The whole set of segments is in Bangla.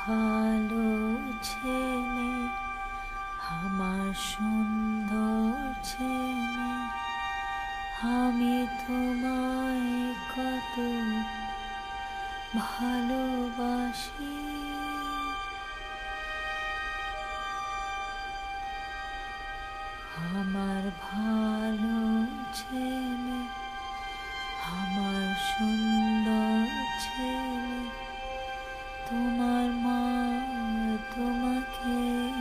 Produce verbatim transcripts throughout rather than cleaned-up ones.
ভালো ছেলে, আমার সুন্দর ছেলে, আমি তোমায় কত ভালোবাসি। আমার ভালো ছেলে, আমার সুন্দর ছেলে, তোমার মা তোমাকে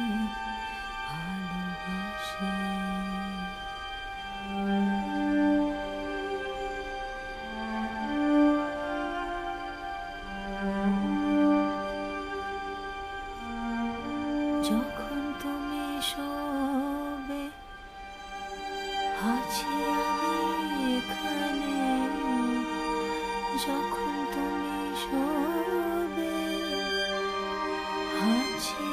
ভালোবাসে। যখন তুমি শোবে আছি আমি এখানে, যখন তুমি শোবে আছি